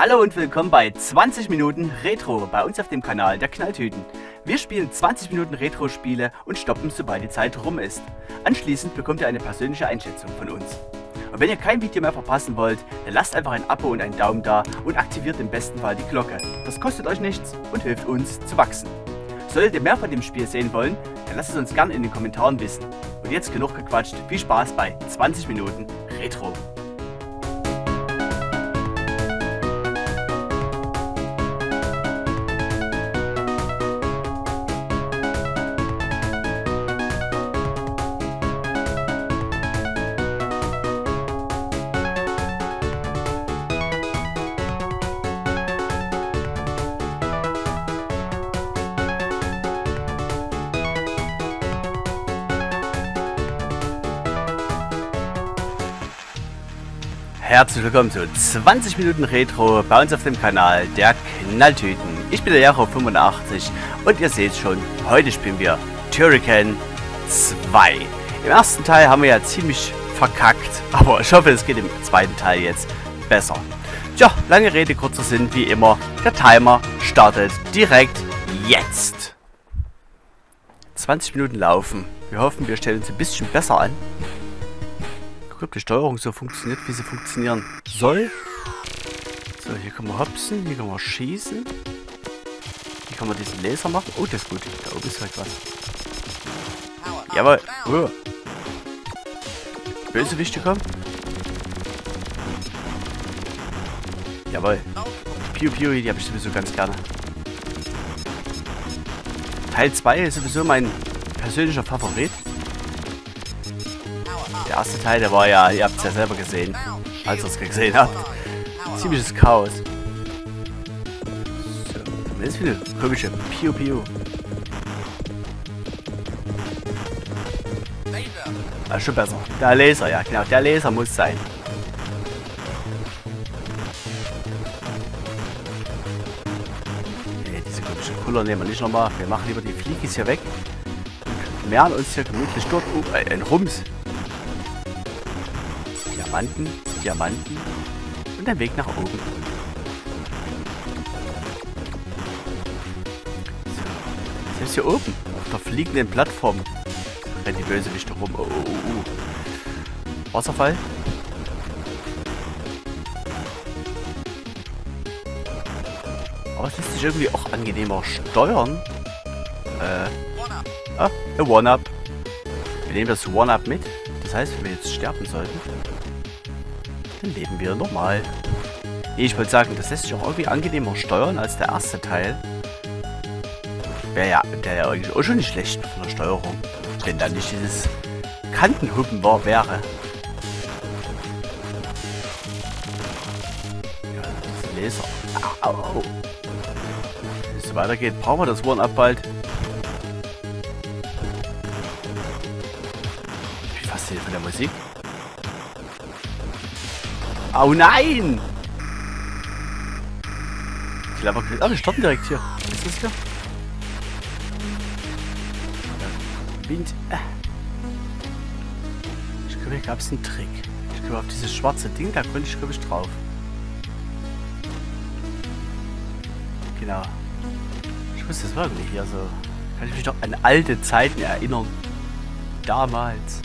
Hallo und willkommen bei 20 Minuten Retro bei uns auf dem Kanal der Knalltüten. Wir spielen 20 Minuten Retro-Spiele und stoppen, sobald die Zeit rum ist. Anschließend bekommt ihr eine persönliche Einschätzung von uns. Und wenn ihr kein Video mehr verpassen wollt, dann lasst einfach ein Abo und einen Daumen da und aktiviert im besten Fall die Glocke. Das kostet euch nichts und hilft uns zu wachsen. Solltet ihr mehr von dem Spiel sehen wollen, dann lasst es uns gerne in den Kommentaren wissen. Und jetzt genug gequatscht, viel Spaß bei 20 Minuten Retro. Herzlich willkommen zu 20 Minuten Retro bei uns auf dem Kanal der Knalltüten. Ich bin der Jaro85 und ihr seht schon, heute spielen wir Turrican 2. Im ersten Teil haben wir ja ziemlich verkackt, aber ich hoffe, es geht im zweiten Teil jetzt besser. Tja, lange Rede, kurzer Sinn, wie immer, der Timer startet direkt jetzt. 20 Minuten laufen. Wir hoffen, wir stellen uns ein bisschen besser an. Ob die Steuerung so funktioniert, wie sie funktionieren soll. So, hier können wir hopsen, hier können wir schießen. Hier kann man diesen Laser machen. Oh, das ist gut. Da oben ist halt was. Jawohl. Oh. Bösewichte kommen. Jawohl. Piu Piu, die habe ich sowieso ganz gerne. Teil 2 ist sowieso mein persönlicher Favorit. Der erste Teil, der war ja, ihr habt es ja selber gesehen, als ihr es gesehen habt. Ziemliches Chaos. So, das ist wieder komische Piu Piu. War schon besser. Der Laser, ja genau, der Laser muss sein. Nee, diese komischen Kuller nehmen wir nicht nochmal. Wir machen lieber die Fliegis hier weg. Und mehren uns hier gemütlich dort. Ein Rums. Diamanten, Diamanten und ein Weg nach oben. So. Selbst hier oben, auf der fliegenden Plattform, rennt die Bösewichte rum. Oh, oh, oh. Wasserfall. Aber es lässt sich irgendwie auch angenehmer steuern. Ein One-Up. Wir nehmen das One-Up mit. Das heißt, wenn wir jetzt sterben sollten, dann leben wir normal. Nee, ich wollte sagen, das lässt sich auch irgendwie angenehmer steuern als der erste Teil. Der ja eigentlich auch schon nicht schlecht von der Steuerung. Wenn da nicht dieses Kantenhuppen wäre. Ja, diese Laser. Au, au. Wenn es so weitergeht, brauchen wir das One-Up bald. Ich bin fasziniert von der Musik. Oh nein! Clever. Ah, wir starten direkt hier. Was ist das hier? Wind. Ich glaube, hier gab es einen Trick. Ich glaube, auf dieses schwarze Ding, da konnte ich, glaube ich, drauf. Genau. Ich wusste, das war irgendwie hier so. Kann ich mich noch an alte Zeiten erinnern. Damals.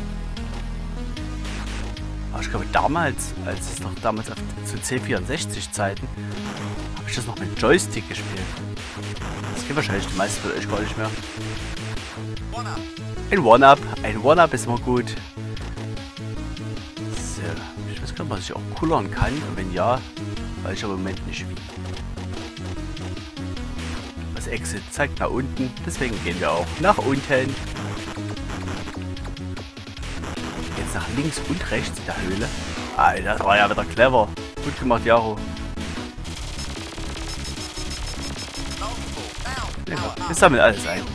Aber ich glaube, damals, als es noch damals zu C64-Zeiten, habe ich das noch mit Joystick gespielt. Das geht wahrscheinlich die meisten von euch gar nicht mehr. Ein One-Up. Ein One-Up ist immer gut. So. Ich weiß gar nicht, was ich auch kullern kann. Und wenn ja, weiß ich aber im Moment nicht wie. Das Exit zeigt nach unten. Deswegen gehen wir auch nach unten. Nach links und rechts in der Höhle. Alter, das war ja wieder clever. Gut gemacht, Jaro. Ja, wir sammeln alles ein.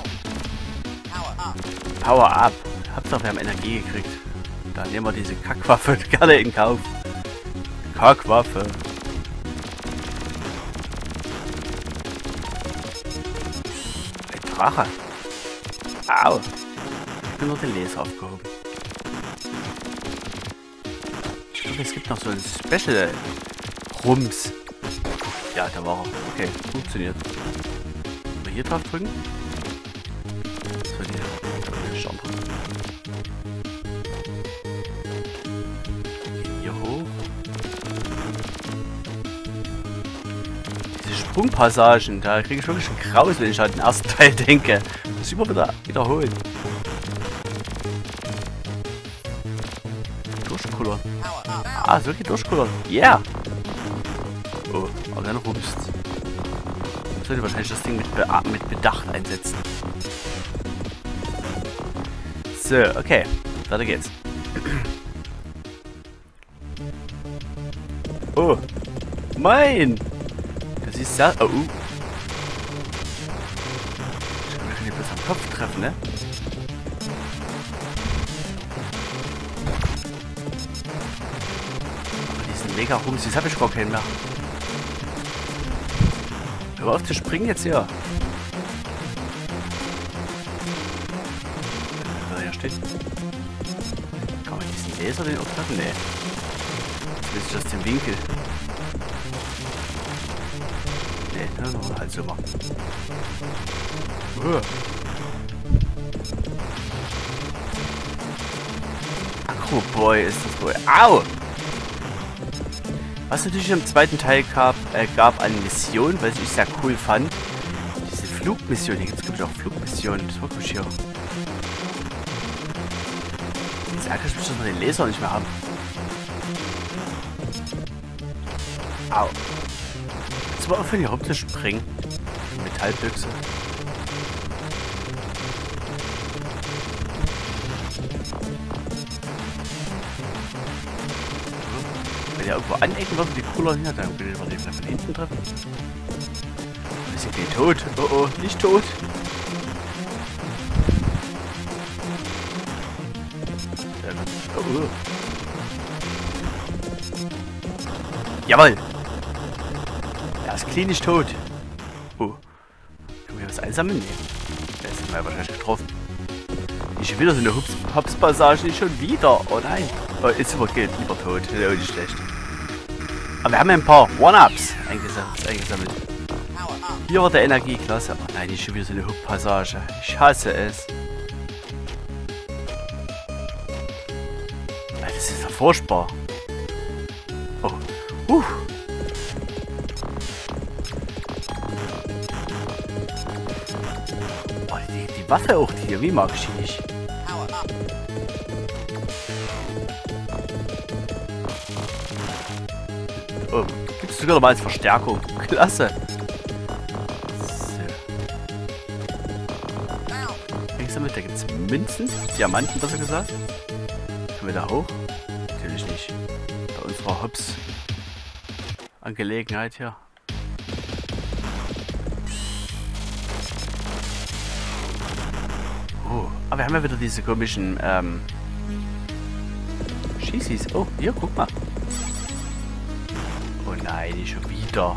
Power up. Hauptsache, wir haben Energie gekriegt. Dann nehmen wir diese Kackwaffe gerne in Kauf. Kackwaffe. Ein Drache. Au. Ich bin nur den Laser aufgehoben. Ich glaube, es gibt noch so ein Special Rums. Ja, da war er. Okay, funktioniert. Mal hier drauf drücken. So, die Schau mal. Hier hoch. Diese Sprungpassagen, da kriege ich wirklich schon Graus, wenn ich an den ersten Teil denke. Das immer wieder wiederholen. Durchkullern. Ah, so geht durchkullern. Yeah! Oh, aber dann rumst. Ich sollte wahrscheinlich das Ding mit Bedacht einsetzen. So, okay. Weiter geht's. Oh! Mein! Das ist ja... Oh! Ich kann mich nicht bloß am Kopf treffen, ne? Mega Rums, jetzt habe ich gar keinen mehr. Hör auf zu springen jetzt hier. Hier steht. Kann man diesen Laser den auch treffen? Nee. Jetzt ist das den Winkel. Nee, ne, halt so machen. Acroboy ist das wohl. Au! Was natürlich im zweiten Teil gab eine Mission, was ich sehr cool fand. Diese Flugmission. Hier gibt es auch Flugmissionen. Das war gut hier. Jetzt ärgere ich mich, dass wir den Laser nicht mehr haben. Au. Jetzt mal aufhören, hier rumzuspringen. Metallbüchse. Wenn er irgendwo anecken würde, die cooler hier, dann können wir den von hinten treffen. Ist ja tot. Oh oh, nicht tot. Oh oh. Jawohl! Er ist klinisch tot. Oh. Können wir was einsammeln? Nee. Da ist er wahrscheinlich getroffen. Nicht schon wieder so eine Hops-Passage, nicht schon wieder. Oh nein. Oh, jetzt geht lieber tot. Das ist auch nicht schlecht. Aber wir haben ein paar One-Ups eingesammelt. Hier war der Energieklasse. Oh nein, nicht schon wieder so eine Hook-Passage. Ich hasse es. Das ist ja furchtbar. Oh. Oh, die Waffe auch hier. Wie mag ich die nicht? Oh, gibt es sogar noch mal als Verstärkung. Klasse. So. Da gibt es Münzen. Diamanten, besser gesagt. Können wir da hoch? Natürlich nicht. Bei unserer Hops-Angelegenheit hier. Oh, aber wir haben ja wieder diese komischen Schießis. Oh, hier, guck mal. Oh nein, nicht schon wieder.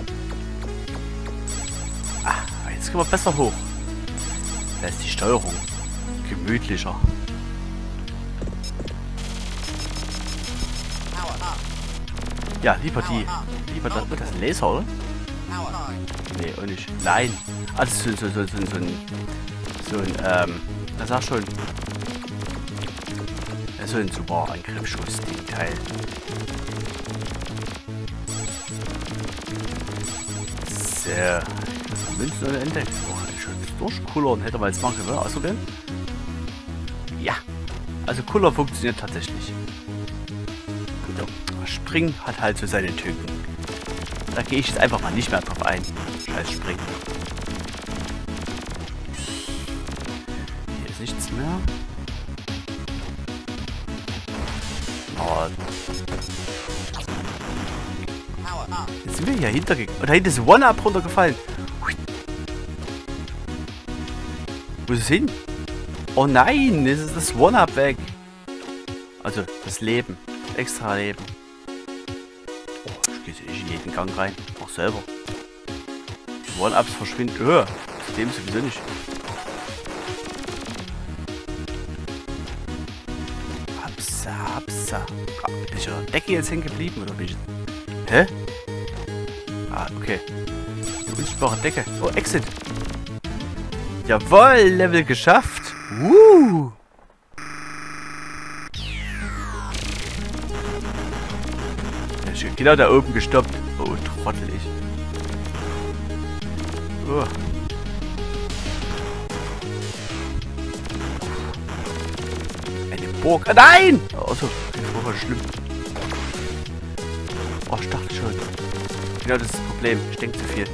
Ah, jetzt können wir besser hoch. Da ist die Steuerung gemütlicher. Ja, lieber die. Lieber das. Oh, das ist ein Laser, oder? Nee, auch nicht. Nein. Also so ein, das sag schon. So ein super Angriffsschuss, den Teil. So. Münzen ohne Ende. Oh, schon durchkullern. Hätte man jetzt machen können. Ausprobieren? Ja. Also Kuller funktioniert tatsächlich. Gut, Springen hat halt so seine Tücken. Da gehe ich jetzt einfach mal nicht mehr drauf ein. Scheiß Springen. Hier ist nichts mehr. Oh. Jetzt sind wir hier hintergegangen. Und da hinten ist One-Up runtergefallen. Wo ist es hin? Oh nein, jetzt ist das One-Up weg. Also das Leben. Das extra Leben. Oh, ich gehe nicht in jeden Gang rein. Auch selber. Die One-Ups verschwinden. Das Leben sowieso nicht. Hapsa, hapsa. Bin ich an der Decke jetzt hängen geblieben oder bin ich... Hä? Ah, okay. Unsichtbare Decke. Oh, Exit. Jawohl, Level geschafft. Ja, schön. Genau da oben gestoppt. Oh, trottelig. Oh. Eine Burg. Ah, nein! Also, keine Burg war schlimm. Oh, ich dachte schon. Genau das ist das Problem. Ich denke zu viel.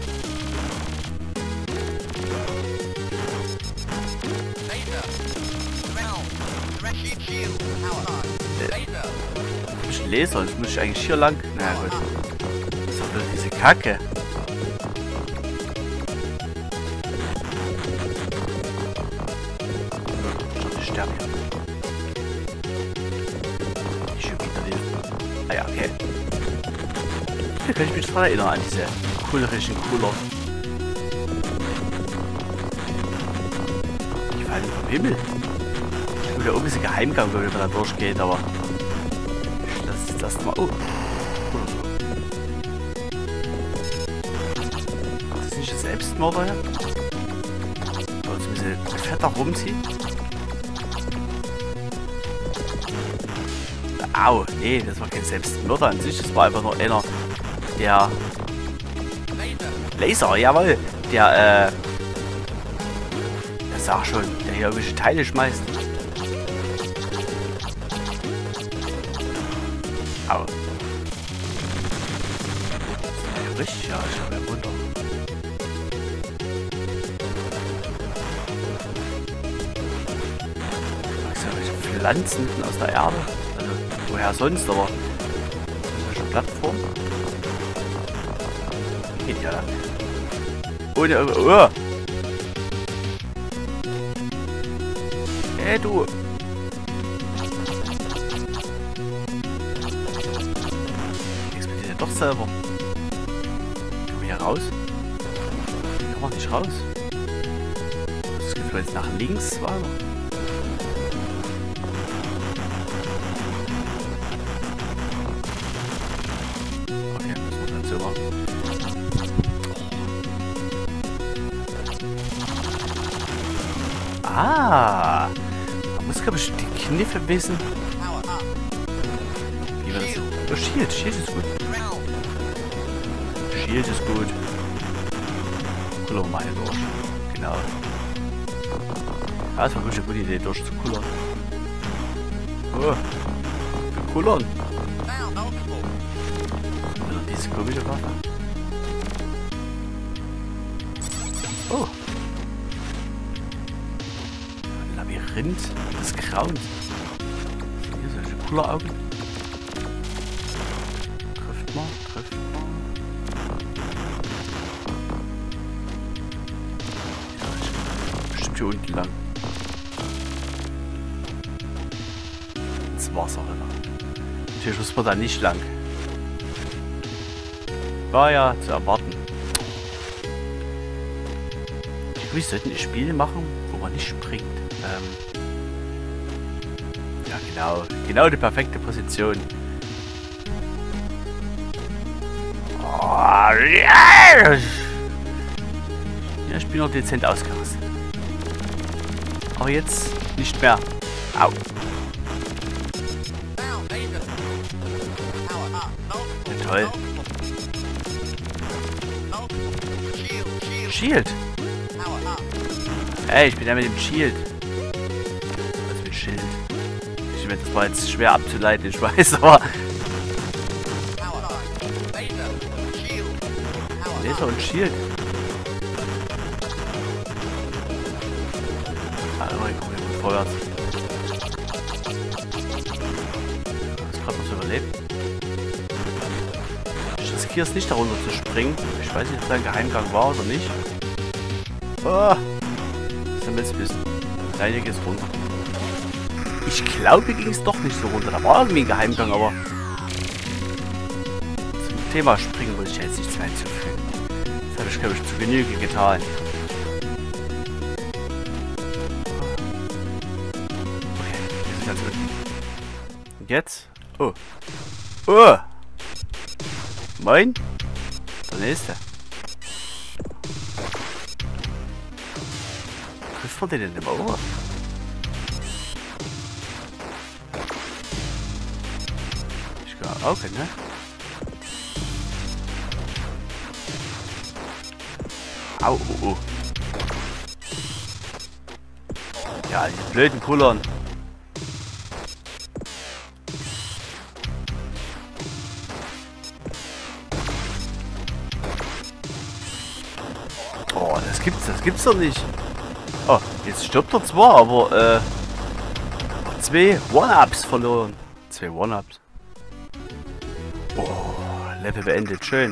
Ich lese, sonst muss ich eigentlich hier lang. Na gut. Das ist doch bloß diese Kacke. Ich sterbe hier. Ich schon wieder lesen. Ah ja, okay. Hier kann ich mich dran erinnern an diese coolerischen Cooler. Die fallen vom Himmel. Ich will da oben ist ein Geheimgang, wo man da durchgeht, aber das ist das mal. Oh. Ist das nicht ein Selbstmörder hier? Oder so ein bisschen fetter rumziehen? Au, nee, das war kein Selbstmörder an sich, das war einfach nur einer, der... Laser, jawohl! Der, das sag schon, der hier irgendwelche Teile schmeißt. Au. Richtig, ja, ich habe ja runter. Was sind welche Pflanzen mitten aus der Erde? Also, woher sonst, aber das ist ja schon Plattform. Geht ja lang. Ohne. Oh! Hey, du! Explodiert ja doch selber. Kommen wir hier raus? Kann man nicht raus? Das geht jetzt nach links weiter. Okay, das muss dann so machen. Ah! Man muss, glaube ich, die Kniffe wissen. Wie war das denn? Oh, Shield. Shield ist gut. Shield ist gut. Kullern mal hier durch. Genau. Ja, das war wirklich eine gute Idee, durch zu kullern. Oh. Wir kullern. Oder diese komische Waffe. Oh. Labyrinth des Grauens. Hier solche Kulleraugen. Trifft mal. Ja, bestimmt hier unten lang. Ins Wasser rüber. Natürlich muss man da nicht lang. War ja zu erwarten. Wir sollten ein Spiel machen, wo man nicht springt. Ja, genau die perfekte Position. Oh, yes! Ja, ich bin noch dezent ausgerastet. Aber jetzt nicht mehr. Au. Ja, toll. Shield. Ey, ich bin ja mit dem Shield. Was mit Schild? Ich meine, das war jetzt schwer abzuleiten, ich weiß, aber... Laser und Shield. Ah, immerhin kommen wir gut vorwärts. Ich gerade noch so überlebt. Ich riskiere es nicht, darunter zu springen. Ich weiß nicht, ob da ein Geheimgang war oder nicht. Oh. Jetzt wissen. Leider geht es runter. Ich glaube, ging es doch nicht so runter. Da war irgendwie ein Geheimgang, aber zum Thema Springen muss ich jetzt nichts mehr hinzufügen. Das habe ich, glaube ich, zu Genüge getan. Okay, wir sind ganz unten. Und jetzt? Oh. Oh! Moin? Der nächste. Trifft man den denn immer Ohr? Ich glaube auch, ne? Au, oh, oh. Ja, die blöden Kullern. Oh, das gibt's doch nicht. Oh, jetzt stirbt er zwar, aber 2 One-Ups verloren. 2 One-Ups. Oh, Level beendet, schön.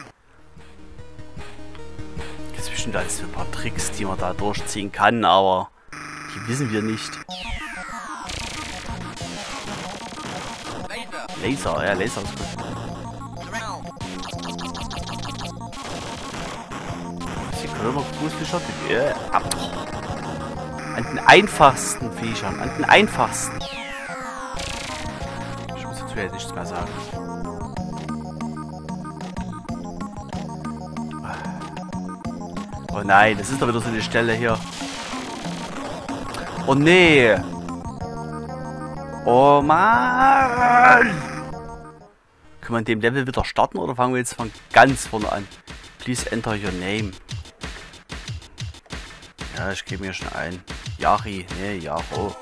Das ist bestimmt alles so ein paar Tricks, die man da durchziehen kann, aber die wissen wir nicht. Laser, ja, Laser ist gut. Sie können immer gruseliger. An den einfachsten Viechern, an den einfachsten. Ich muss dazu ja nichts mehr sagen. Oh nein, das ist doch wieder so eine Stelle hier. Oh nee. Oh Mann. Können wir in dem Level wieder starten oder fangen wir jetzt von ganz vorne an? Please enter your name. Ja, ich gebe mir schon ein. Yari, nee, Yaro.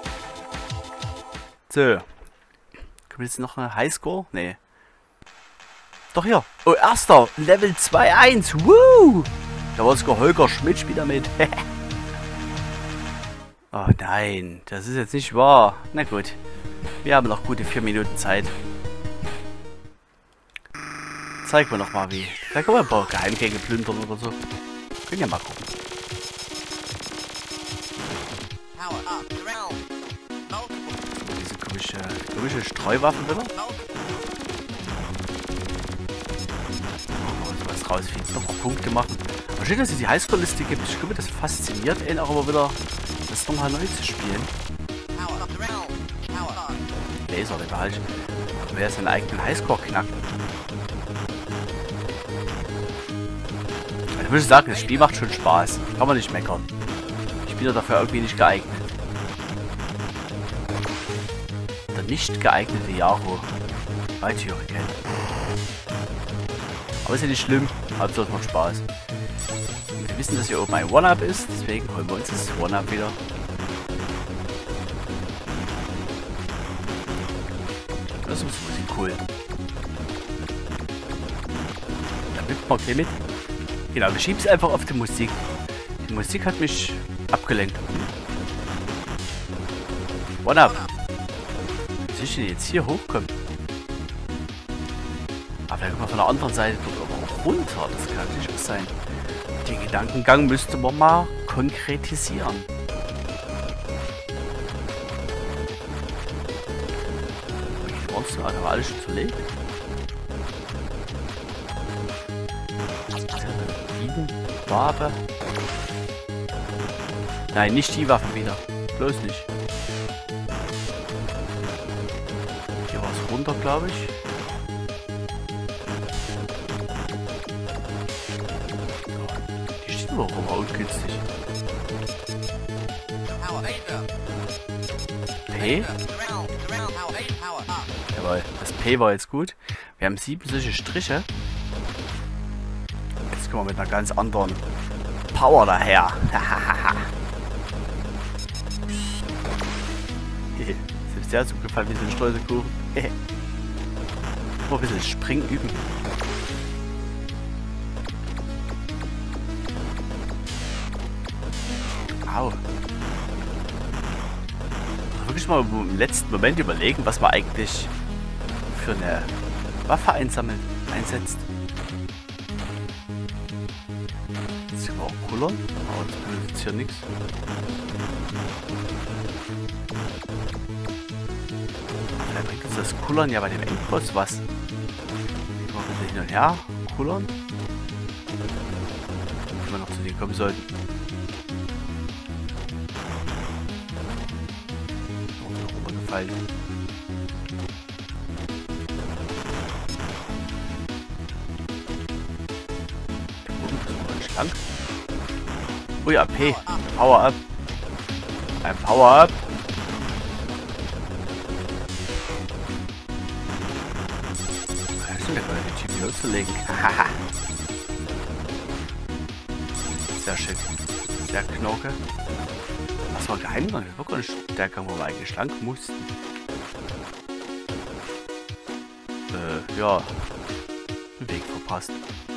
So. Können wir jetzt noch eine Highscore? Nee. Doch hier. Oh, erster. Level 2-1. Woo! Da war sogar Holger Schmidt wieder mit. Oh nein, das ist jetzt nicht wahr. Na gut. Wir haben noch gute 4 Minuten Zeit. Zeigen wir noch mal wie. Da können wir ein paar Geheimgänge plündern oder so. Können ja mal gucken. Diese komische Streuwaffen wieder. Oh, sowas rausfliegt. Noch Punkte machen. Aber schön, dass es die Highscore-Liste gibt. Ich glaube, das fasziniert ihn auch immer wieder, das nochmal neu zu spielen. Laser, der behalte ich. Wer seinen eigenen Highscore knackt. Ich würde sagen, das Spiel macht schon Spaß. Kann man nicht meckern. Ich bin ja dafür irgendwie nicht geeignet. Der nicht geeignete Yaro bei Turrican. Aber ist ja nicht schlimm. Hauptsache es macht Spaß. Und wir wissen, dass hier oben ein One-Up ist. Deswegen holen wir uns das One-Up wieder. Das ist Musik cool. Da nimmt man gleich mit. Genau, wir schieben es einfach auf die Musik. Die Musik hat mich abgelenkt. One-Up. Wie soll ich denn jetzt hier hochkommen? Aber vielleicht kommt man von der anderen Seite dort auch runter. Das kann natürlich auch sein. Den Gedankengang müsste man mal konkretisieren. Die Monster haben wir alles schon verlegt. Waffe. Nein, nicht die Waffen wieder. Bloß nicht. Hier war es runter, glaube ich. Die steht überhaupt immer ungünstig. P? Jawohl, das P war jetzt gut. Wir haben 7 solche Striche. Jetzt kommen wir mit einer ganz anderen Power daher. Selbst der hat so gefallen wie so ein Streusekuchen. Mal ein bisschen Springen üben. Au. Wirklich mal im letzten Moment überlegen, was man eigentlich für eine Waffe einsetzt. Jetzt können wir auch kullern, aber das benutzt jetzt hier nichts. Vielleicht bringt uns das Kullern ja bei dem Endboss was. Gehen wir ein bisschen hin und her, kullern. Wenn wir noch zu denen kommen sollten. Runtergefallen. Schlank. Ui, AP. Power Up. Ein Power Up. Was ist denn der Typ loszulegen? Haha. Sehr schick. Sehr knorke. Was war Geheimgang? Das war gar nicht der Gang, wo wir eigentlich lang mussten. Ja. Den Weg verpasst.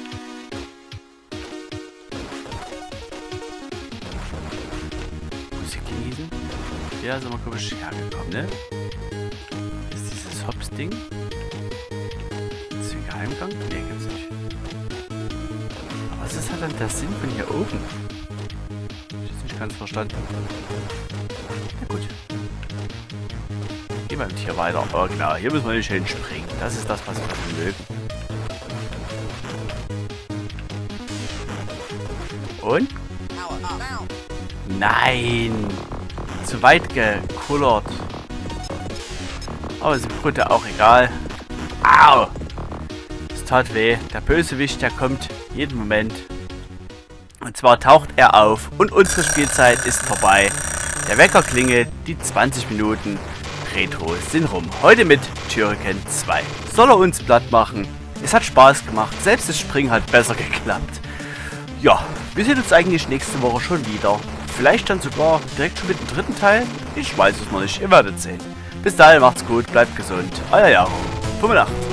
Musik genießen. Ja, sind wir komisch hergekommen, ne? Ist dieses Hops-Ding? Ist ein Geheimgang? Ne, gibt's nicht. Aber was ist halt dann der Sinn von hier oben? Ich hab's nicht ganz verstanden. Na gut. Gehen wir mit hier weiter. Oh klar, hier müssen wir nicht hinspringen. Das ist das, was wir mögen. Und? Nein! Zu weit gekullert. Aber ist im Grunde auch egal. Au! Es tat weh. Der Bösewicht, der kommt jeden Moment. Und zwar taucht er auf und unsere Spielzeit ist vorbei. Der Wecker klingelt, die 20 Minuten Retro sind rum. Heute mit Turrican 2. Soll er uns platt machen? Es hat Spaß gemacht. Selbst das Springen hat besser geklappt. Ja, wir sehen uns eigentlich nächste Woche schon wieder. Vielleicht dann sogar direkt schon mit dem dritten Teil? Ich weiß es noch nicht. Ihr werdet sehen. Bis dahin macht's gut, bleibt gesund. Euer Jaro 85.